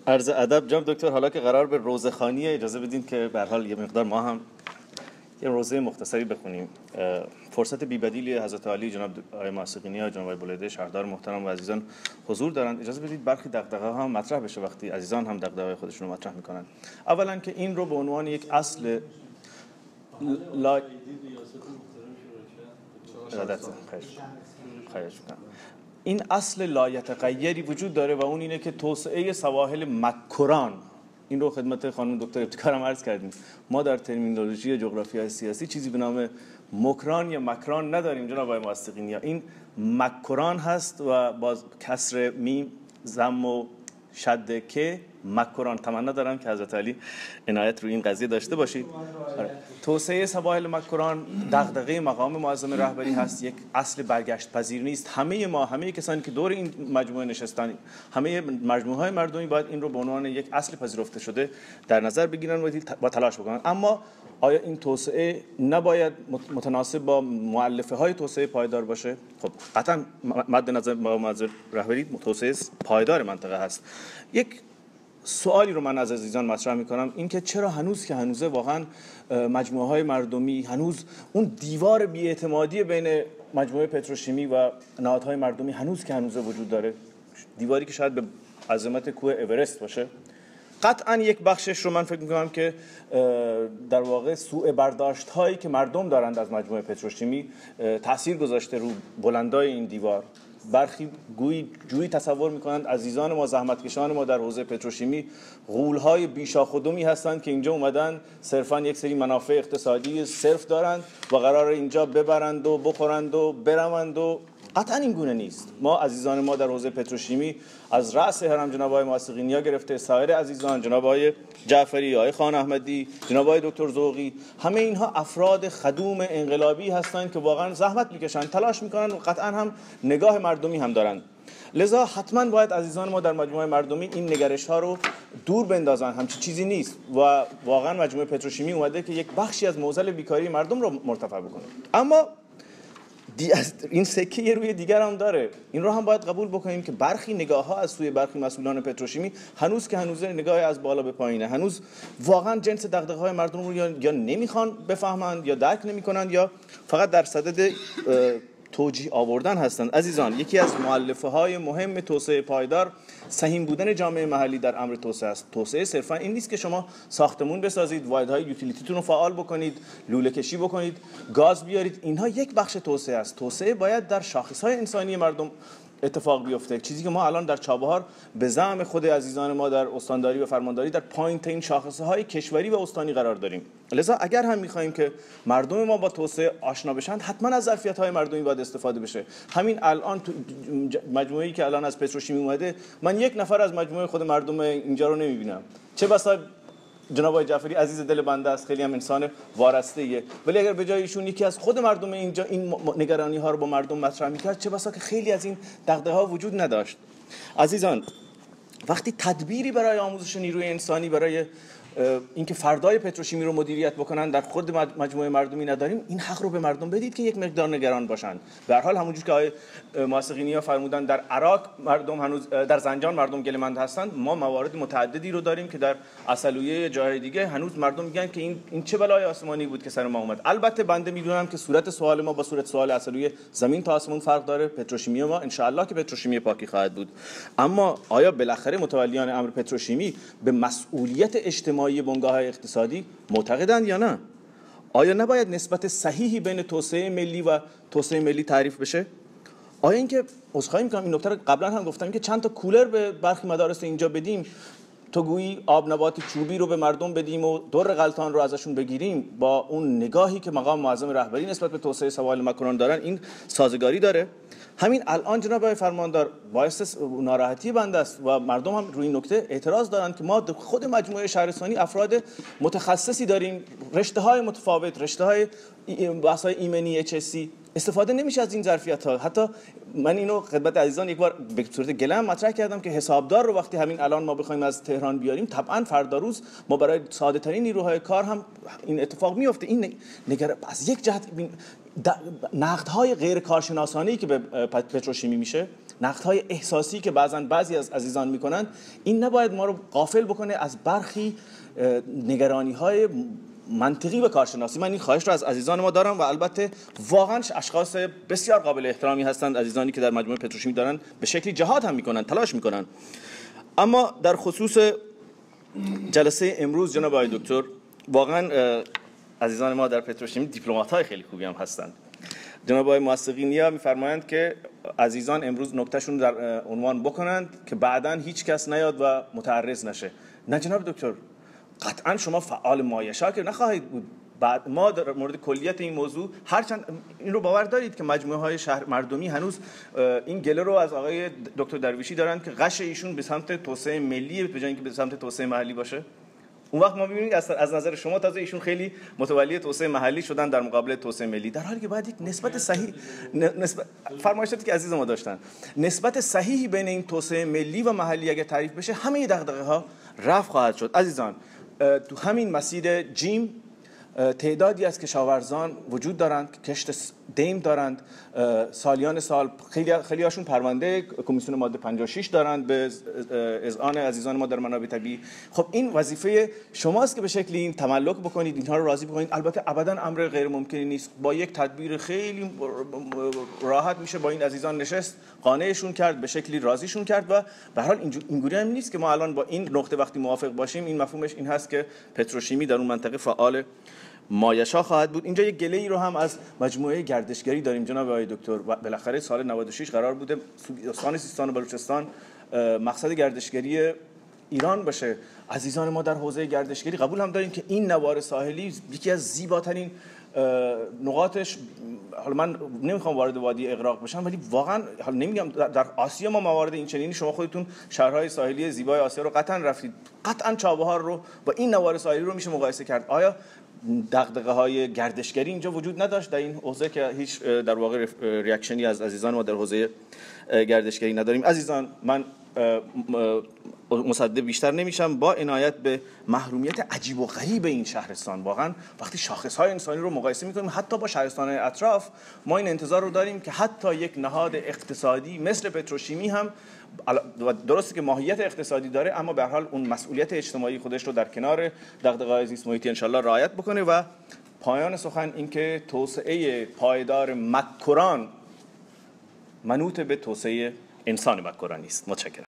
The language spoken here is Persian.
عرض ادب جناب دکتر، حالا که قرار به روزخوانی اجازه بدین که به هر حال یه مقدار ما هم یه روزه مختصری بخونیم. فرصت بی‌بدیلی حضرت علی جناب آقای معصقینی، جناب آقای بولیده شهردار محترم و عزیزان حضور دارند. اجازه بدید برخی دغدغه‌ها هم مطرح بشه وقتی عزیزان هم دغدغه‌های خودشون رو مطرح می‌کنند. اولا که این رو به عنوان یک اصل این اصل لایتغیری وجود داره و اون اینه که توسعه سواحل مکران، این رو خدمت خانم دکتر ابتکارم عرض کردیم، ما در ترمینولوژی جغرافیای سیاسی چیزی به نام مکران یا مکران نداریم جناب آقای معصقینی. این مکران هست و باز کسر میم ضم و شد که مکران. تمنا دارم که حضرت علی عنایت روی این قضیه داشته باشید. توسعه سواحل مکران دغدغه مقام معظم رهبری هست، یک اصل برگشت پذیر نیست. همه کسانی که دور این مجموعه نشستن، همه مجموعه‌های مردمی باید این رو به عنوان یک اصل پذیرفته شده در نظر بگیرن و تلاش بکنن. اما آیا این توسعه نباید متناسب با مؤلفه‌های توسعه پایدار باشه؟ خب قطعا مد نظر مقام معظم رهبری توسعه پایدار منطقه هست. یک سوالی رو من از عزیزان مطرح می‌کنم، این که چرا هنوزه واقعا مجموعه‌های مردمی، هنوز اون دیوار بی‌اعتمادی بین مجموعه پتروشیمی و نهادهای مردمی هنوزه وجود داره، دیواری که شاید به عظمت کوه اورست باشه. قطعا یک بخشش رو من فکر می‌کنم که در واقع سوء برداشت هایی که مردم دارند از مجموعه پتروشیمی تأثیر گذاشته رو بلندای این دیوار. برخی جویی تصور میکنند عزیزان ما، زحمتکشان ما در حوزه پتروشیمی غول‌های بیشاخودمی هستند که اینجا اومدن صرفاً یک سری منافع اقتصادی صرف دارند و قرار اینجا ببرند و بخورند و بروند و قطعا این گونه نیست. ما عزیزان ما در حوزه پتروشیمی از رأس هرم جناب آقای معصقینی گرفته سایر عزیزان، جناب آقای جعفری، آقای خان احمدی، جناب آقای دکتر ذوقی، همه اینها افراد خدوم انقلابی هستند که واقعا زحمت میکشن، تلاش میکنن و قطعا هم نگاه مردمی هم دارن. لذا حتما باید عزیزان ما در مجموعه مردمی این نگرش ها رو دور بندازن. همچین چیزی نیست و واقعا مجموعه پتروشیمی اومده که یک بخشی از معضل بیکاری مردم رو مرتفع بکنه. اما این سکه یه روی دیگر هم داره. این رو هم باید قبول بکنیم که برخی نگاه‌ها از سوی برخی مسئولان پتروشیمی هنوز نگاه از بالا به پایینه، هنوز واقعا جنس دغدغه‌های مردم رو یا نمیخوان بفهمند یا درک نمی‌کنند یا فقط در صدد توجیه آوردن هستند. عزیزان، یکی از مؤلفه‌های مهم توسعه پایدار سهیم بودن جامعه محلی در امر توسعه است. توسعه صرفا این نیست که شما ساختمون بسازید، واحدهای یوتیلیتیتون رو فعال بکنید، لوله کشی بکنید، گاز بیارید. اینها یک بخش توسعه است. توسعه باید در شاخص‌های انسانی مردم اتفاق بیفته، چیزی که ما الان در چابهار به زعم خود عزیزان ما در استانداری و فرمانداری در پایین‌ترین شاخصه‌های کشوری و استانی قرار داریم. لذا اگر هم می‌خوایم که مردم ما با توسعه آشنا بشن، حتما از ظرفیت‌های مردمی باید استفاده بشه. همین الان تو مجموعه‌ای که الان از پتروشیمی اومده، من یک نفر از مجموعه خود مردم اینجا رو نمی‌بینم. چه بسا جناب آقای جعفری عزیز دل بنده است، خیلی هم انسان وارسته‌ایه، ولی اگر به جای ایشون یکی از خود مردم اینجا این نگرانی‌ها رو با مردم مطرح می‌کرد، چه بسا که خیلی از این دغدغه‌ها وجود نداشت. عزیزان، وقتی تدبیری برای آموزش نیروی انسانی، برای اینکه فردای پتروشیمی رو مدیریت بکنن در خود مجموعه مردمی نداریم، این حق رو به مردم بدید که یک مقدار نگران باشن. به هر حال همونجور که آقای معصقینی فرمودن در عراق مردم هنوز، در زنجان مردم گله‌مند هستند، ما موارد متعددی رو داریم که در عسلویه جای دیگه هنوز مردم میگن که این چه بلای آسمانی بود که سر ما اومد. البته بنده میدونم که صورت سوال ما با صورت سوال عسلویه زمین تا آسمون فرق داره. پتروشیمی ما ان شاءالله که پتروشیمی پاکی خواهد بود، اما آیا بالاخره متولیان امر پتروشیمی به مسئولیت اجتماعی بنگاه‌های اقتصادی معتقدند یا نه؟ آیا نباید نسبت صحیحی بین توسعه ملی و توسعه ملی تعریف بشه؟ آیا اینکه عذرخواهی می‌کنم این نکته رو قبلا هم گفتم که چند تا کولر به برخی مدارس اینجا بدیم، تو گویی آب نبات چوبی رو به مردم بدیم و در غلطان رو ازشون بگیریم، با اون نگاهی که مقام معظم رهبری نسبت به توسعه سواحل مکران دارن، این سازگاری داره؟ همین الان جناب آقای فرماندار باعث ناراحتی بنده است و مردم هم روی این نکته اعتراض دارند که ما خود مجموعه شهرستانی افراد متخصصی داریم، رشته‌های متفاوت، رشته‌های بحث‌های ایمنی HSC، استفاده نمیشه از این ظرفیت‌ها. حتی من اینو خدمت عزیزان یک بار به صورت گلم مطرح کردم که حسابدار رو وقتی همین الان ما بخوایم از تهران بیاریم، طبعا فردا روز ما برای ساده ترین نیروهای کار هم این اتفاق میفته. این از یک جهت نقدهای غیر کارشناسانه‌ای که به پتروشیمی میشه نقدهای احساسی که بعضی از عزیزان میکنند، این نباید ما رو غافل بکنه از برخی نگرانی‌های منطقی و کارشناسی. من این خواهش رو از عزیزان ما دارم و البته واقعا اشخاص بسیار قابل احترامی هستند عزیزانی که در مجموعه پتروشیمی دارن به شکلی جهاد هم میکنن، تلاش میکنن. اما در خصوص جلسه امروز جناب آقای دکتر، واقعا عزیزان ما در پتروشیمی دیپلمات‌های خیلی خوبی هم هستند. جناب آقای موثقی میفرمایند که عزیزان امروز نکتهشون در عنوان بکنند که بعداً هیچ کس نیاد و متعرض نشه. نه جناب دکتر، قطعا شما فعال مایشا که نخواهید بود. بعد ما در مورد کلیت این موضوع هرچند این رو باور دارید که مجموعه های شهر مردمی هنوز این گله رو از آقای دکتر درویشی دارن که غش ایشون به سمت توسعه ملی به جای اینکه به سمت توسعه محلی باشه. اون وقت ما می‌بینیم از نظر شما تازه ایشون خیلی متولی توسعه محلی شدن در مقابل توسعه ملی، در حالی که باید یک نسبت صحیح فرمایشاتی که عزیز ما داشتن، نسبت صحیحی بین این توسعه ملی و محلی اگه تعریف بشه، همه دغدغه‌ها رفع خواهد شد. عزیزان، تو همین مسیر جیم تعدادی از کشاورزان وجود دارند که کشت دیم دارند، سالیان سال خیلی هاشون پرونده کمیسیون ماده 56 دارند به اذعان عزیزان ما در منابع طبیعی. خب این وظیفه شماست که به شکلی این تملک بکنید، اینها رو راضی بکنید. البته ابدا امر غیر ممکنی نیست، با یک تدبیر خیلی راحت میشه با این عزیزان نشست، قانعشون کرد، به شکلی راضیشون کرد و به هر حال اینجوری هم نیست که ما الان با این نقطه وقتی موافق باشیم این مفهومش این هست که پتروشیمی در اون منطقه فعال مایشا خواهد بود. اینجا یک گله‌ای رو هم از مجموعه گردشگری داریم جناب آقای دکتر. و بالاخره سال 96 قرار بوده استان سیستان و بلوچستان مقصد گردشگری ایران باشه. عزیزان ما در حوزه گردشگری قبول هم داریم که این نوار ساحلی یکی از زیباترین نقاطش، حالا من نمیخوام وارد وادی اغراق بشم ولی واقعا حالا نمیگم در آسیا ما موارد این چنینی، شما خودتون شهرهای ساحلی زیبای آسیا رو قطعا رفتید، قطعا چابهار رو با این نوار ساحلی رو میشه مقایسه کرد. آیا دغدغه‌های گردشگری اینجا وجود نداشت در این حوزه که هیچ در واقع ریاکشنی از عزیزان ما در حوزه گردشگری نداریم؟ عزیزان، من مصدق بیشتر نمیشم. با عنایت به محرومیت عجیب و غریب این شهرستان، واقعا وقتی شاخصهای انسانی رو مقایسه میکنیم حتی با شهرستان‌های اطراف، ما این انتظار رو داریم که حتی یک نهاد اقتصادی مثل پتروشیمی هم، درسته که ماهیت اقتصادی داره اما به هر حال اون مسئولیت اجتماعی خودش رو در کنار دغدغه‌های زیست محیطی انشالله رعایت بکنه. و پایان سخن این که توسعه پایدار مکران منوط به توسعه انسان مکرانی است. متشکرم.